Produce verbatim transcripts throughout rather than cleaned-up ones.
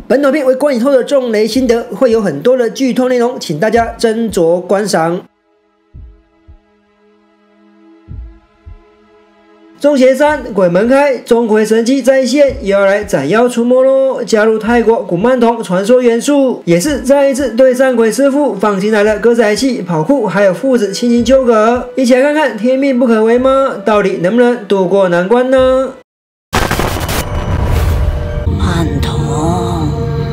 本短片为观影后的重雷心得，会有很多的剧透内容，请大家斟酌观赏。中邪三鬼门开，钟馗神迹再现，又要来斩妖除魔喽！加入泰国古曼童传说元素，也是再一次对上鬼师傅放进来的歌仔戏、跑酷，还有父子亲情纠葛。一起来看看天命不可违吗？到底能不能渡过难关呢？ 曼童，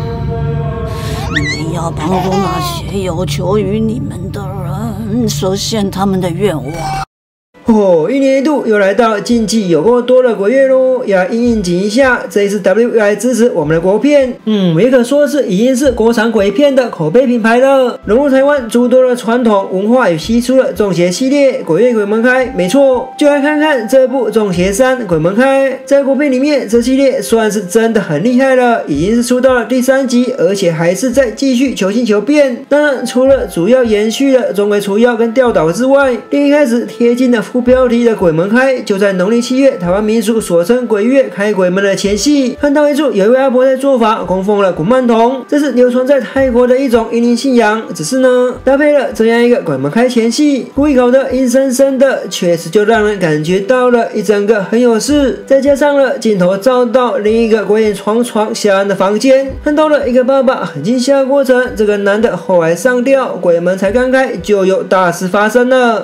你们要帮助那些有求于你们的人，实现他们的愿望。 哦，一年一度又来到禁忌有够多的鬼月喽，要应应景一下。这一次 W 又来支持我们的国片，嗯，也可说是已经是国产鬼片的口碑品牌了。融入台湾诸多的传统文化与习俗的中邪系列，鬼月鬼门开，没错，就来看看这部中邪三鬼门开。在国片里面，这系列算是真的很厉害了，已经是出到了第三集，而且还是在继续求新求变。当然，除了主要延续了钟馗除妖跟吊倒之外，另一开始贴近的副标题的鬼门开，就在农历七月，台湾民俗所称鬼月开鬼门的前夕，看到一处有一位阿婆在做法，供奉了古曼童，这是流传在泰国的一种阴灵信仰。只是呢，搭配了这样一个鬼门开前戏，故意搞得阴森森的，确实就让人感觉到了一整个很有事。再加上了镜头照到另一个鬼影床床下暗的房间，看到了一个爸爸很惊吓的过程。这个男的后来上吊，鬼门才刚开，就有大事发生了。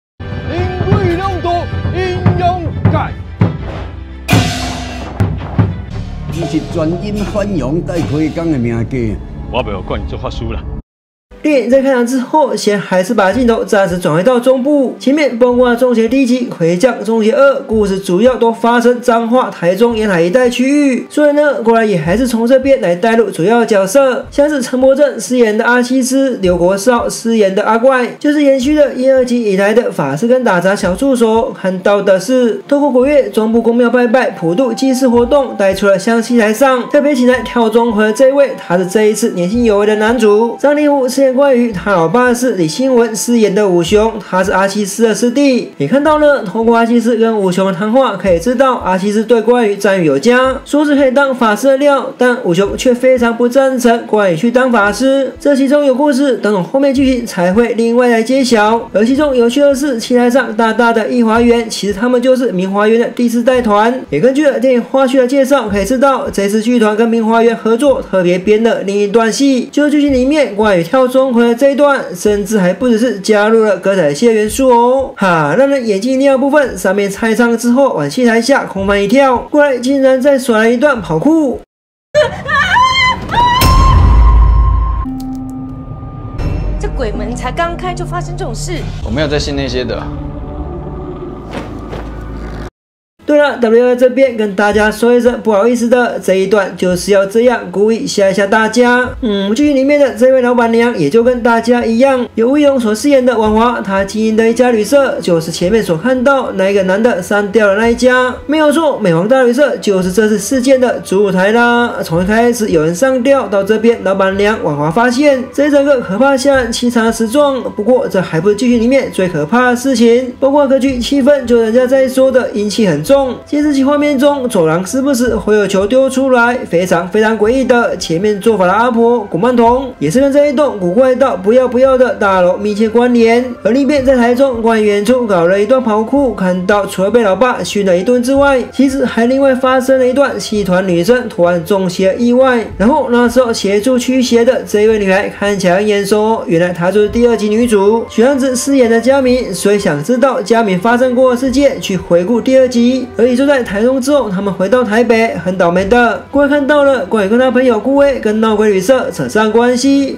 伊是专因反阳带开讲的名家， 我袂管你做法师啦。 电影在开场之后，先还是把镜头暂时转回到中部，前面包括中邪第一集、魁将、中邪二，故事主要都发生彰化、台中沿海一带区域，所以呢，果然也还是从这边来带入主要角色，像是陈柏正饰演的阿西斯，刘国少饰演的阿怪，就是延续了一二集以来的法师跟打杂小助手。看到的是，透过鬼月中部公庙拜拜、普渡祭祀活动，带出了香戏台上特别请来跳钟馗的这位，他是这一次年轻有为的男主张立武饰演。 关于他老爸是李新文饰演的武雄，他是阿西斯的师弟。也看到了，透过阿西斯跟武雄的谈话，可以知道阿西斯对关羽赞誉有加，说是可以当法师的料，但武雄却非常不赞成关羽去当法师。这其中有故事，等等后面剧情才会另外来揭晓。而其中有趣的是，棋台上大大的颐华园，其实他们就是明华园的第四代团。也根据了电影花絮的介绍，可以知道这次剧团跟明华园合作，特别编了另一段戏，就是剧情里面关羽跳钟馗的这一段，甚至还不只是加入了歌仔戏的元素哦，哈，让人眼睛一亮的部分，上面唱一唱之后，往戏台下空翻一跳，过来竟然再耍了一段跑酷。 这鬼门才刚开就发生这种事， 我没有在信那些的。 对了 ，W 在这边跟大家说一声不好意思的，这一段就是要这样故意吓一吓大家。嗯，剧情里面的这位老板娘也就跟大家一样，由吴勇所饰演的婉华，她经营的一家旅社，就是前面所看到那一个男的删掉的那一家，没有错，美皇大旅社就是这次事件的主舞台啦。从一开始有人上吊，到这边老板娘婉华发现这一整个可怕吓人凄惨的实状。不过这还不是剧情里面最可怕的事情，包括歌剧气氛，就人家在说的阴气很重。 监视器画面中，走廊时不时会有球丢出来，非常非常诡异的。前面做法的阿婆古曼童也是跟这一栋古怪到不要不要的大楼密切关联。而另一边在台中关于远处搞了一段跑酷，看到除了被老爸训了一顿之外，其实还另外发生了一段戏团女生突然中邪意外。然后那时候协助驱邪的这一位女孩看起来很眼熟，原来她就是第二集女主许安子饰演的佳敏。所以想知道佳敏发生过的事件，去回顾第二集。 而也就在台中之后，他们回到台北，很倒霉的，各位看到了关羽跟他朋友顾威跟闹鬼旅社扯上关系。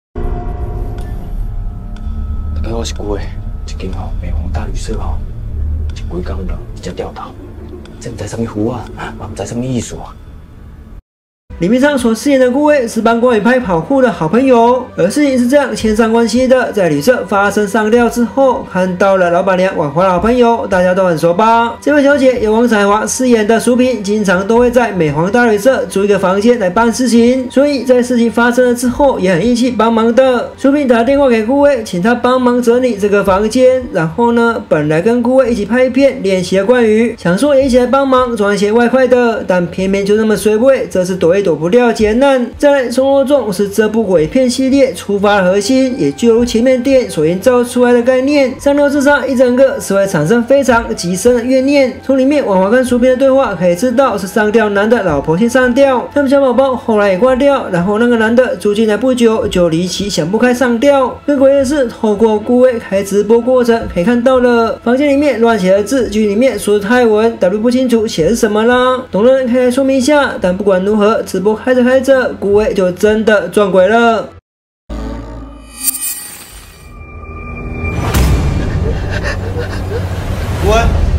大家我是顾威，一间吼美皇大旅社吼，一几工人一只吊头，这唔知什么符啊，嘛唔知什么意思啊。 李明昌所饰演的顾威是帮关羽拍跑酷的好朋友，而事情是这样牵上关系的。在旅社发生上吊之后，看到了老板娘婉华的好朋友，大家都很熟吧？这位小姐由王彩华饰演的淑萍，经常都会在美皇大旅社租一个房间来办事情，所以在事情发生了之后，也很义气帮忙的。淑萍打电话给顾威，请他帮忙整理这个房间。然后呢，本来跟顾威一起拍片练习的关羽，想说也一起来帮忙赚一些外快的，但偏偏就那么随位，这次躲一。 躲不掉劫难。再来，松若重是这部鬼片系列出发的核心，也就如前面电影所营造出来的概念，上吊自杀一整个是会产生非常极深的怨念。从里面婉华跟淑萍的对话可以知道，是上吊男的老婆先上吊，他们小宝宝后来也挂掉，然后那个男的住进来不久就离奇想不开上吊。更诡异的是，透过顾威开直播过程可以看到了，房间里面乱写的字，剧里面说的泰文 W 不清楚写的是什么啦，懂的人可以来说明一下。但不管如何，直播开着开着，顾威就真的撞鬼了。 喂。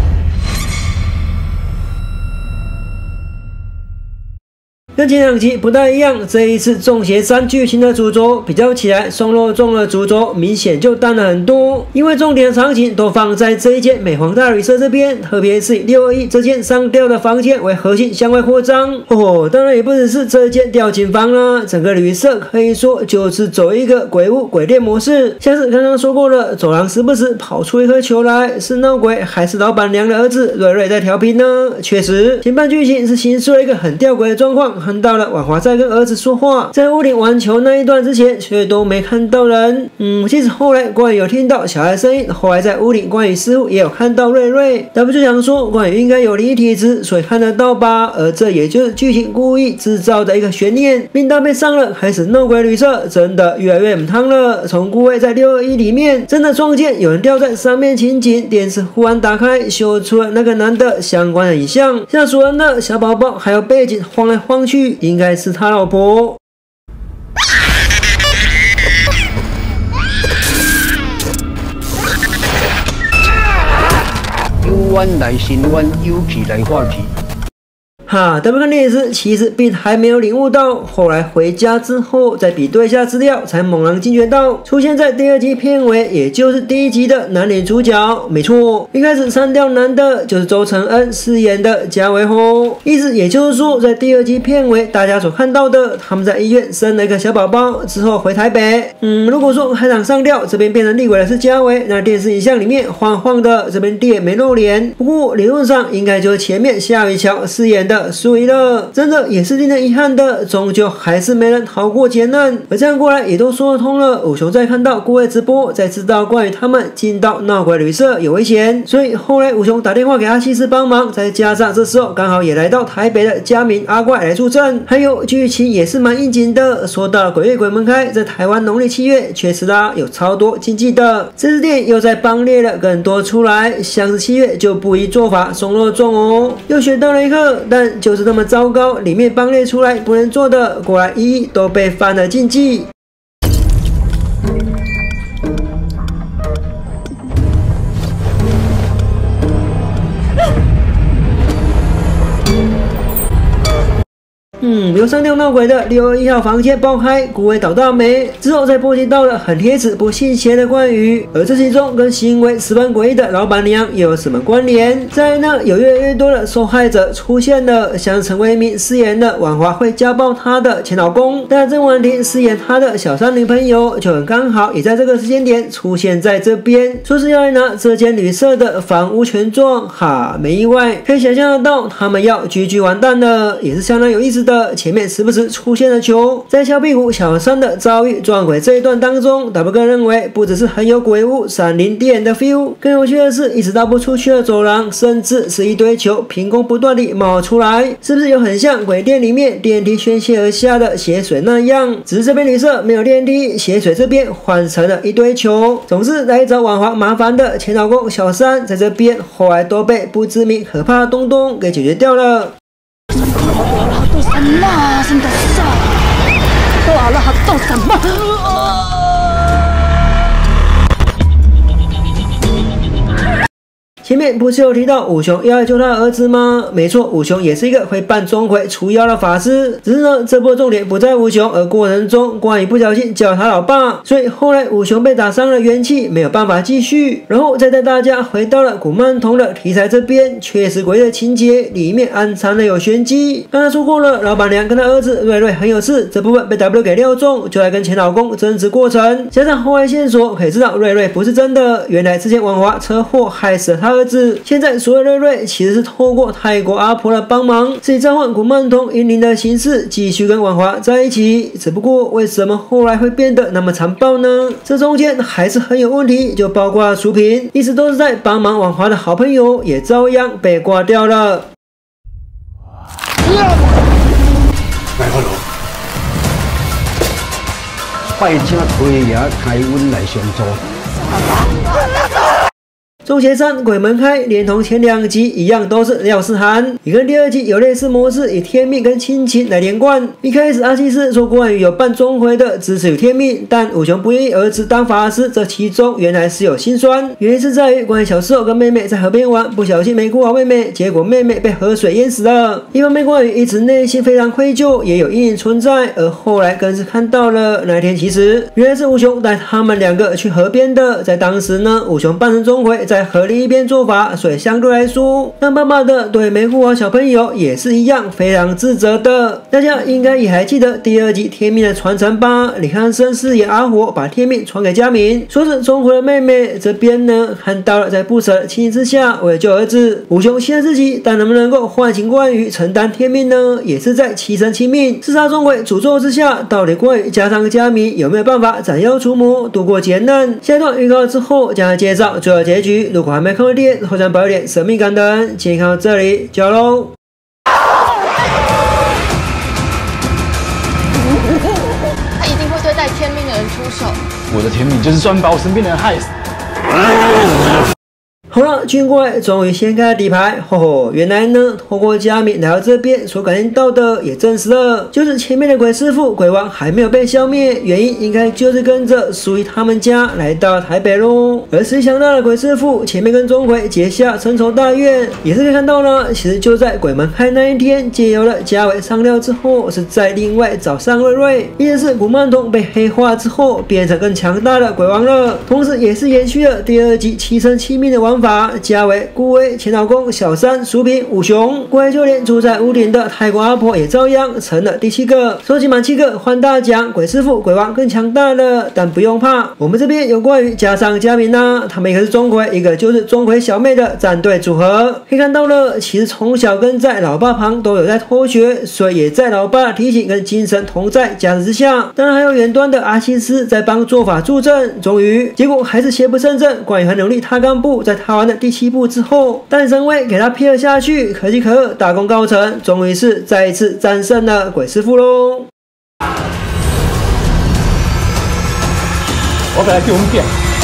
跟前两集不太一样，这一次中邪三剧情的主轴比较起来，松若重的主轴明显就淡了很多，因为重点的场景都放在这一间美皇大旅社这边，特别是以六二一这间上吊的房间为核心向外扩张。哦，当然也不只是这间吊金房啦，整个旅社可以说就是走一个鬼屋鬼店模式，像是刚刚说过了，走廊时不时跑出一颗球来，是闹鬼还是老板娘的儿子瑞瑞在调皮呢？确实，前半剧情是形塑了一个很吊诡的状况。看到了婉华在跟儿子说话，在屋顶玩球那一段之前却都没看到人。嗯，其实后来关羽有听到小孩的声音，后来在屋顶关羽似乎也有看到瑞瑞，他不就想说关羽应该有灵异体质，所以看得到吧？而这也就是剧情故意制造的一个悬念，令大被上了开始闹鬼旅社真的越来越母汤了。从顾威在六二一里面真的撞见有人吊在上面情景，电视忽然打开秀出了那个男的相关的影像，吓死人的小宝宝还有背景晃来晃去，应该是他老婆。 由冤来伸冤，由气来化气。 哈，咱们看电影时其实并还没有领悟到，后来回家之后再比对一下资料，才猛然惊觉到出现在第二集片尾，也就是第一集的男女主角。没错，一开始上吊男的就是周承恩饰演的嘉维侯，意思也就是说，在第二集片尾大家所看到的，他们在医院生了一个小宝宝之后回台北。嗯，如果说开场上吊这边变成厉鬼的是嘉维，那电视影像里面晃晃的这边爹没露脸，不过理论上应该就是前面夏雨乔饰演的输赢了，真的也是令人遗憾的，终究还是没人逃过劫难。而这样过来也都说得通了。武雄在看到顾威直播，才知道关于他们进到闹鬼旅社有危险，所以后来武雄打电话给阿西斯帮忙，再加上这时候刚好也来到台北的嘉明阿怪来助阵，还有剧情也是蛮应景的。说到了鬼月鬼门开，在台湾农历七月确实啦有超多禁忌的，这次电影又在帮列了更多出来，像是七月就不宜做法松若重哦，又学到了一课，但就是那么糟糕，里面帮列出来不能做的，果然一一都被犯了禁忌。嗯，由上吊闹鬼的六二一号房间爆开，顾威倒大霉之后，再波及到了很贴纸不信邪的关羽，而这其中跟行为十分诡异的老板娘又有什么关联？再来呢，有越来越多的受害者出现了，像陈为民饰演的婉华会家暴她的前老公，但郑婉婷饰演她的小三女朋友就很刚好也在这个时间点出现在这边，说是要来拿这间旅社的房屋权状。哈，没意外，可以想象得到他们要居居完蛋了，也是相当有意思的。前面时不时出现了球，在小屁股小三的遭遇撞鬼这一段当中，大部个认为不只是很有鬼屋闪灵电的 feel， 更有趣的是一直到不出去的走廊，甚至是一堆球凭空不断地冒出来，是不是有很像鬼店里面电梯宣泄而下的血水那样？只是这边旅社没有电梯，血水这边换成了一堆球。总之来找婉华麻烦的前老公小三，在这边后来都被不知名可怕的东东给解决掉了。 都什么？真的是，哇了，都什么？ 前面不是有提到武雄要来救他的儿子吗？没错，武雄也是一个会扮钟馗除妖的法师，只是呢，这波重点不在武雄，而过程中关羽不小心叫他老爸，所以后来武雄被打伤了元气，没有办法继续，然后再带大家回到了古曼童的题材这边，确实诡异的情节里面暗藏了有玄机。刚才说过了，老板娘跟他儿子瑞瑞很有事，这部分被 W 给料中，就来跟前老公争执过程，加上后来线索可以知道瑞瑞不是真的，原来之前婉华车祸害死了他儿子。现在所谓瑞瑞其实是透过泰国阿婆的帮忙，自己召唤古曼童引领的形式继续跟婉华在一起。只不过为什么后来会变得那么残暴呢？这中间还是很有问题，就包括淑萍一直都是在帮忙婉华的好朋友，也照样被挂掉了。 来好了，拜请推爷开阮来相助。 中邪三鬼门开连同前两集一样都是廖世涵，也跟第二集有类似模式，以天命跟亲情来连贯。一开始阿西斯说关羽有扮钟馗的支持有天命，但武雄不愿意儿子当法师，这其中原来是有辛酸。原因是在于关羽小时候跟妹妹在河边玩，不小心没顾好妹妹，结果妹妹被河水淹死了。一方面关羽一直内心非常愧疚，也有阴影存在，而后来更是看到了那天其实原来是武雄带他们两个去河边的。在当时呢，武雄扮成钟馗在河里一边做法，所以相对来说当爸爸的对没顾好小朋友也是一样非常自责的。大家应该也还记得第二集天命的传承吧？李康生饰演阿火把天命传给佳明，说是钟馗的妹妹，这边呢看到了在不舍的情形之下为了救儿子，武雄牺牲自己，但能不能够唤醒关羽承担天命呢？也是在牺牲亲命弑杀钟馗诅咒之下，到底关羽加上佳明有没有办法斩妖除魔度过劫难？下一段预告之后将来介绍最后结局。如果还没看过电影，或者保有点神秘感的人，今天看到这里就好喽。 他一定会对待天命的人出手。 我的天命就是专门把我身边的人害死。 好了，军过来终于掀开了底牌，吼吼，原来呢，透过佳明来到这边所感应到的也证实了，就是前面的鬼师傅鬼王还没有被消灭，原因应该就是跟着属于他们家来到台北咯。而谁想到的鬼师傅前面跟钟馗结下深仇大怨，也是可以看到了，其实就在鬼门开那一天，借由了嘉伟上料之后，是在另外找上瑞瑞，也是古曼童被黑化之后变成更强大的鬼王了，同时也是延续了第二集七生七命的玩法。嘉伟、顾威、前老公、小三、淑萍、武雄，顾威就连住在屋顶的泰国阿婆也照样成了第七个，收集满七个换大奖，鬼师傅、鬼王更强大了。但不用怕，我们这边有关于加上佳明啊，他们一个是钟馗，一个就是钟馗小妹的战队组合。可以看到了，其实从小跟在老爸旁都有在偷学，所以也在老爸的提醒跟精神同在加持之下，当然还有远端的阿西斯在帮做法助阵。终于，结果还是邪不胜正，关羽很努力踏干部，在踏完的第七步之后，但神威给他劈了下去，可喜可贺，大功告成，终于是再一次战胜了鬼师傅喽。 我本来就很变。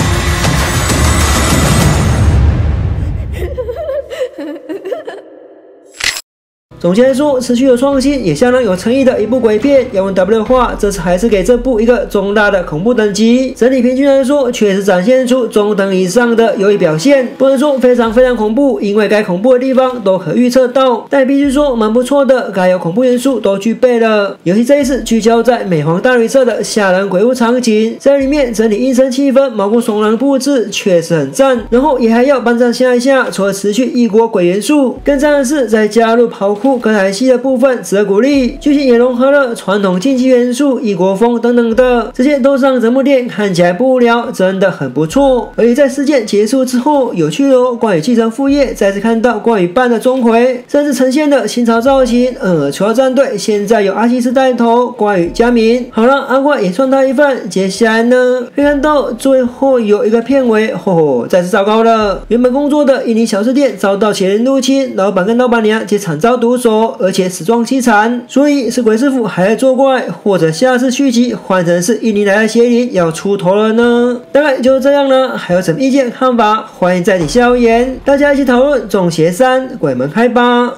总结来说，持续有创新，也相当有诚意的一部鬼片。要问 W 的话，这次还是给这部一个中大的恐怖等级。整体平均来说，确实展现出中等以上的优异表现，不能说非常非常恐怖，因为该恐怖的地方都可预测到，但必须说蛮不错的，该有恐怖元素都具备了。尤其这一次聚焦在美皇大旅社的吓人鬼屋场景，在里面整体阴森气氛、毛骨悚然的布置确实很赞。然后也还要搬上下一下，除了持续异国鬼元素，更赞的是再加入跑酷歌台戏的部分值得鼓励，剧情也融合了传统竞技元素、异国风等等的，这些都是让整部电影看起来不无聊，真的很不错。而且在事件结束之后，有趣哦，关羽继承父业，再次看到关羽扮的钟馗，甚至呈现了新潮造型。呃，除了战队现在有阿西斯带头，关羽、佳明，好了，阿怪也算他一份。接下来呢，可以看到最后有一个片尾，吼吼，再次糟糕了。原本工作的印尼小吃店遭到邪人入侵，老板跟老板娘皆惨遭毒手，而且死状凄惨，所以是鬼师傅还在作怪，或者下次续集换成是印尼来的邪灵要出头了呢？大概就是这样了，还有什么意见看法？欢迎在底下留言，大家一起讨论。中邪三鬼门开吧！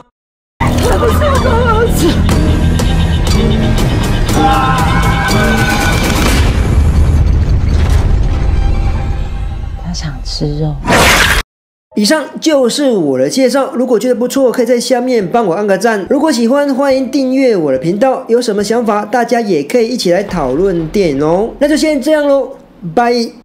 他想吃肉。 以上就是我的介绍，如果觉得不错，可以在下面帮我按个赞。如果喜欢，欢迎订阅我的频道。有什么想法，大家也可以一起来讨论电影哦。那就先这样咯，拜。